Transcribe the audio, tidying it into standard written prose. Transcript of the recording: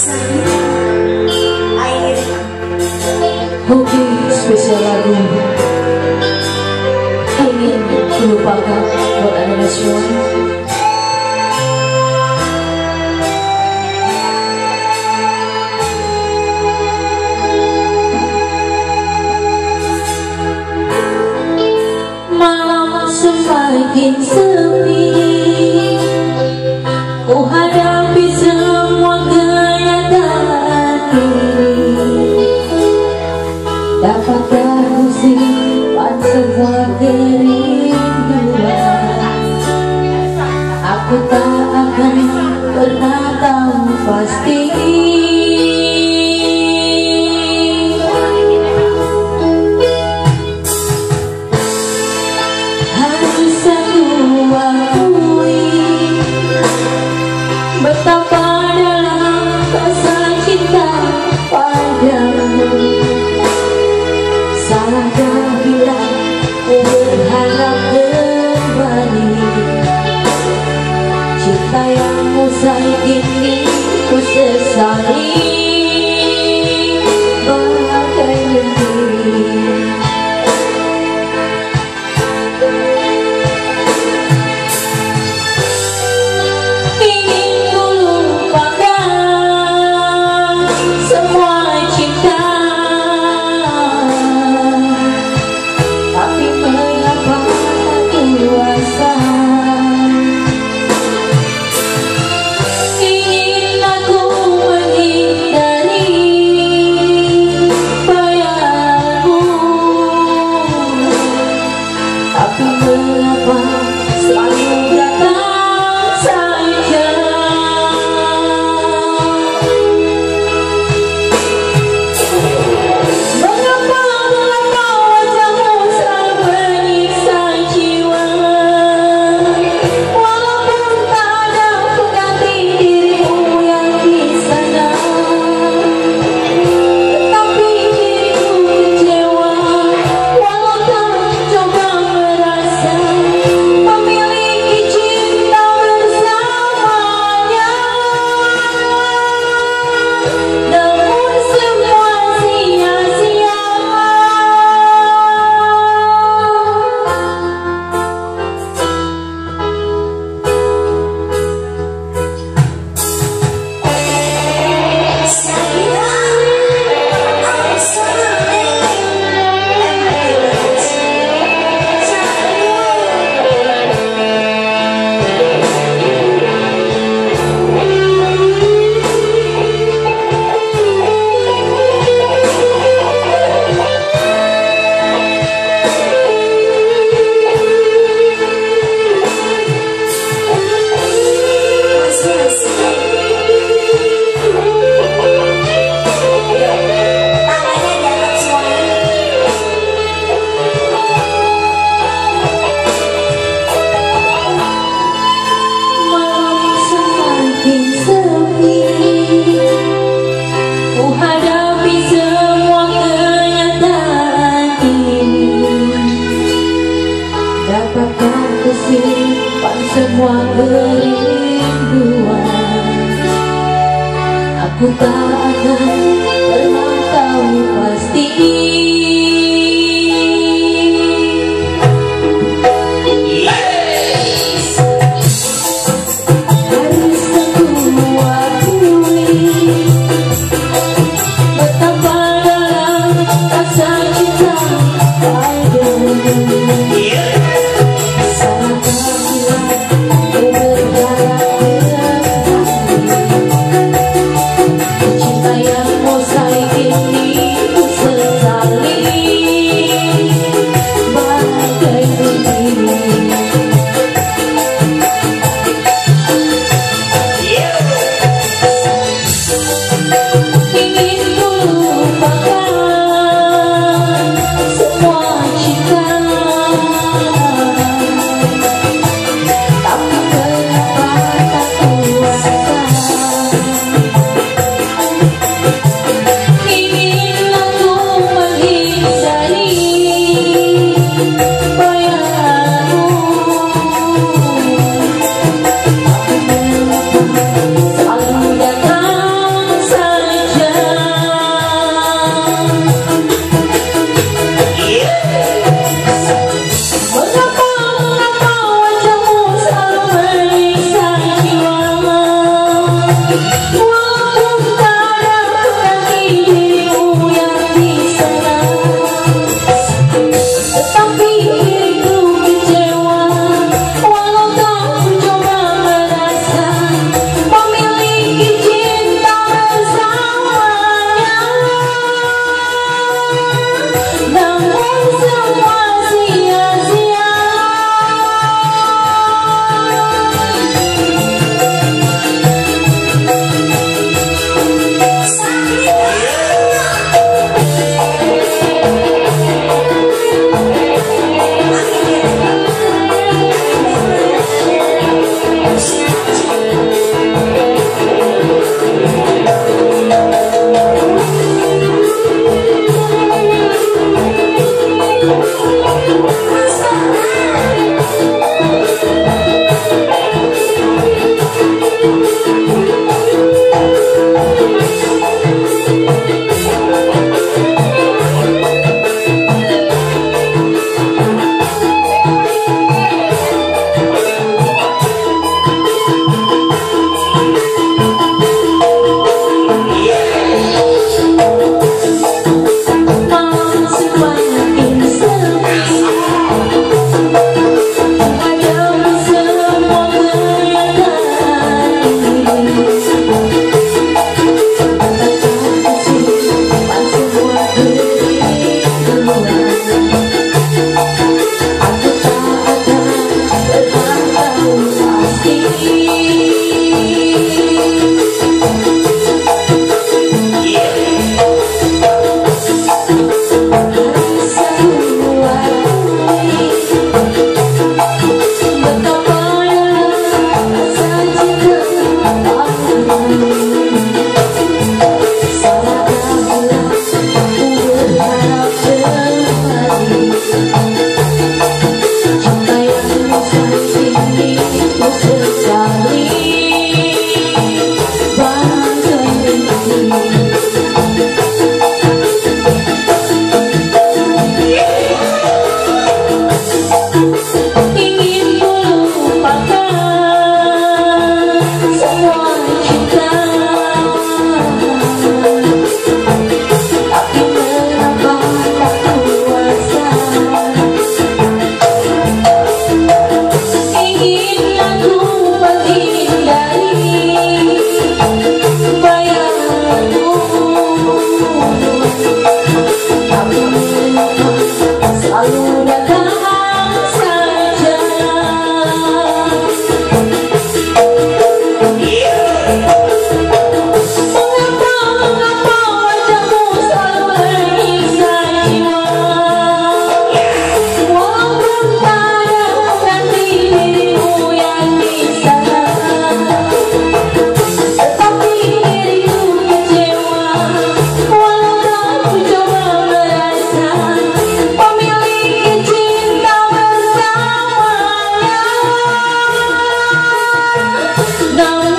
Hoki spesial lagu ingin melupakan buat anda semua. Malam semakin sepi, ku hadapi semua kenyataan ini. Dapatkah ku simpan semua kerinduan? Aku tak akan pernah tahu pasti. Harus aku akui betapa dalam rasa cinta padamu. Salahkah bila ku berharap kembali? Cinta yang usai kini ku sesali. Bagai mimpi ingin ku lupakan semua cinta, tapi mengapa aku rasa ingin aku menghindari bayangmu, tapi mengapa selalu datang saja. Mengapa wajahmu selalu menyiksa jiwa, walaupun tak ada pengganti dirimu yang di sana, tetapi diriku kecewa walau tak coba merasa memiliki cinta bersamanya. Namun semua sia-sia. Malam semakin sepi, ku hadapi semua kenyataan ini. Dapatkah ku simpan semua kerinduan? Aku tak akan pernah tahu pasti. Harus aku akui betapa dalam rasa cinta padamu. Salahkah bila ku berharap kembali? Cinta yang usai kini ku sesali. Down